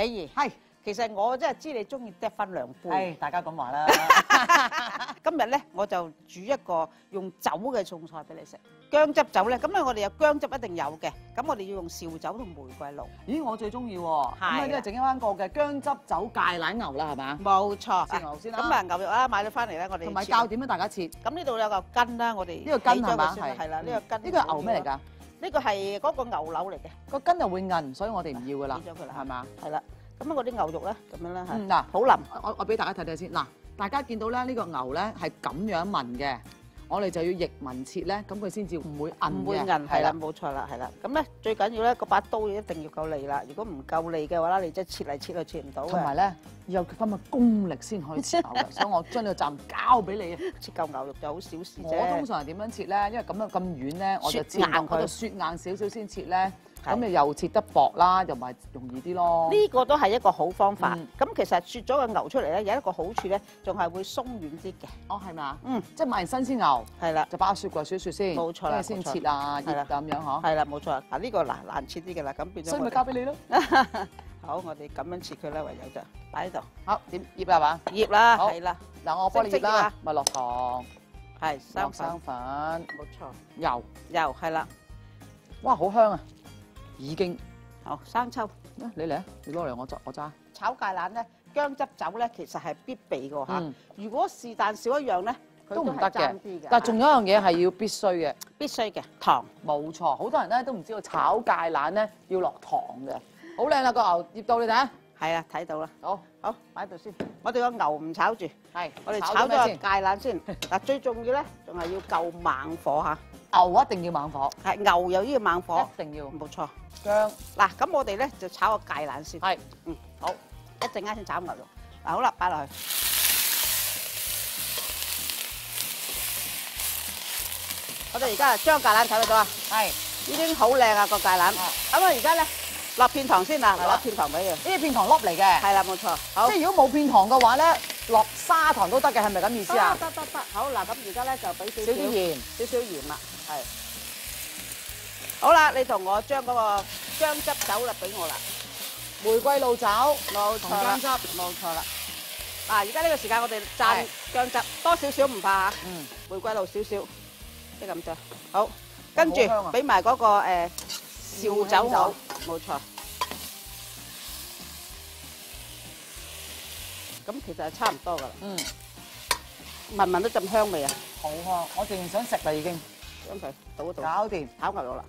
美儀係， 其實我真係知你中意嗒翻兩杯。 係大家咁話啦。 今日咧我就煮一個用酒嘅餸菜俾你食，薑汁酒咧，咁咧我哋有薑汁一定有嘅，咁我哋要用紹酒同玫瑰露。 咦，我最中意喎。咁咧，即係整翻個嘅薑汁酒芥蘭牛啦，係嘛？ 冇錯， 切牛先啦。 咁啊牛肉啦，買咗翻嚟咧，我哋同埋教點樣大家切？ 咁呢度有嚿筋啦，我哋呢個筋係嘛？ 係啦，呢個筋。 呢個係牛咩嚟㗎？ 呢個係嗰個牛柳嚟嘅， 個筋又會韌，所以我哋唔要㗎啦。 搣咗佢啦， 係嘛？ 係啦。咁嗰啲牛肉咧，咁樣啦嚇。 嗱， 好腍。 我俾大家睇睇先。嗱，大家見到咧呢個牛咧係咁樣紋嘅，我哋就要逆紋切咧，咁佢先至唔會韌嘅。 唔會韌，係啦，冇錯啦，係啦。咁咧最緊要咧嗰把刀一定要夠利啦。如果唔夠利嘅話咧，你即係切嚟切去切唔到嘅。 同埋咧要有咁嘅功力先可以切牛嘅，所以我將呢個責任交俾你。 切嚿牛肉就好小事啫。 我通常係點樣切咧？因為咁樣咁軟咧，我就切硬佢，我就雪硬少少先切咧。咁你又切得薄啦，又咪容易啲咯。 呢個都係一個好方法。咁其實雪咗個牛出嚟咧，有一個好處咧，仲係會鬆軟啲嘅。 哦，係咪啊？ 即係買完新鮮牛， 係啦， 就擺雪櫃雪先， 冇錯啦， 先切啊，醃咁樣嗬。 係啦，冇錯。嗱呢個難切啲嘅啦，咁變咗。 所以咪交俾你咯。 好，我哋咁樣切佢啦，唯有就擺喺度。 好，點醃啦嘛？ 醃啦，係啦。 嗱，我幫你醃啦，咪落糖， 係生粉， 冇錯。 油係啦。 哇，好香啊！已經。 好，生抽， 你嚟啊！你攞嚟我揸。 炒芥蘭咧，薑汁酒咧，其實係必備嘅嚇。如果是但少一樣咧，佢都唔得嘅。 但係仲有一樣嘢係要必須嘅， 必須嘅糖。 冇錯，好多人咧都唔知道炒芥蘭咧要落糖嘅。好靚啦個牛醃到你睇下。 係啊，睇到啦。 好， 擺喺度先。我哋個牛唔炒住， 係我哋炒咗個芥蘭先。嗱，最重要咧，仲係要夠猛火嚇。 牛一定要猛火， 係牛又要猛火， 一定要。 冇錯。 薑嗱，咁我哋咧就炒個芥蘭先。 係， 好，一陣間先炒牛肉。嗱，好啦，擺落去。我哋而家將芥蘭睇得到啊？ 係， 已經好靚啊個芥蘭。咁啊，而家咧落片糖先啦，落片糖俾佢。 呢啲片糖粒嚟嘅。 係啦，冇錯。好。 即係如果冇片糖嘅話咧，落砂糖都得嘅，係咪咁意思啊？ 得。好嗱，咁而家咧就俾少啲鹽， 少少鹽啦，係。好啦，你同我將嗰個薑汁酒啦俾我啦， 玫瑰露酒， 冇錯啦， 薑汁， 冇錯啦。嗱，而家呢個時間我哋蘸薑汁，多少少唔怕嚇，玫瑰露少少，即係咁啫。好，跟住俾埋嗰個紹酒我，冇錯。咁其實係差唔多噶啦。聞唔聞到陣香味啊？ 好香，我淨係想食啦已經。 將佢倒一倒， 搞掂， 炒牛肉啦。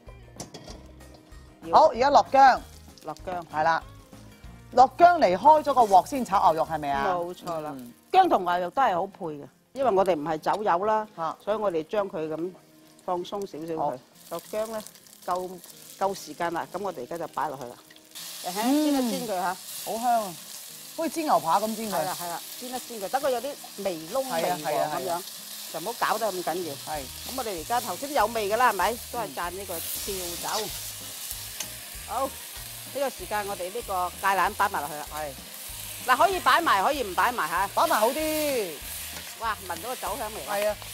好，而家落薑， 落薑， 係啦，落薑離開咗個鑊先炒牛肉係咪啊？ 冇錯啦，薑同牛肉都係好配嘅，因為我哋唔係酒友啦，所以我哋將佢咁放鬆少少佢。落薑咧夠時間啦，咁我哋而家就擺落去啦，煎一煎佢嚇， 好香啊，好似煎牛扒咁煎佢。 係啦，煎一煎佢，等佢有啲微燶微黃咁樣。就唔好搞得咁緊要。係。咁我哋而家頭先有味㗎啦，係咪？都係蘸呢個紹酒。好，呢個時間我哋呢個芥蘭擺埋落去啦。係。嗱，可以擺埋，可以唔擺埋嚇。 擺埋好啲。 哇！聞到個酒香味。 係啊。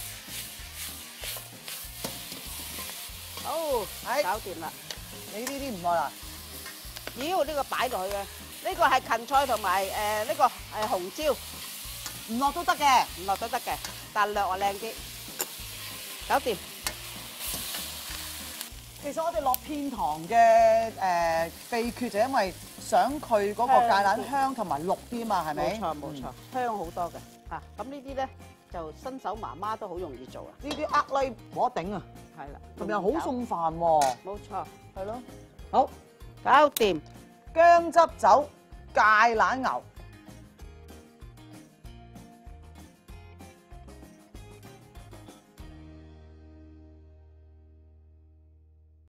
好，搞掂啦。 你呢啲唔愛啦？ 妖，呢個擺落去嘅，呢個係芹菜同埋呢個係紅椒。 唔落都得嘅， 唔落都得嘅，但略話靚啲，搞掂。 其實我哋落片糖嘅秘訣就因為想佢嗰個芥蘭香同埋綠啲嘛，係咪？ 冇錯，香好多嘅嚇。咁呢啲咧就新手媽媽都好容易做啊。 呢啲呃女冇得頂啊！ 係啦， 同埋好餸飯喎。 冇錯， 係咯。好， 搞掂。 薑汁酒芥蘭牛。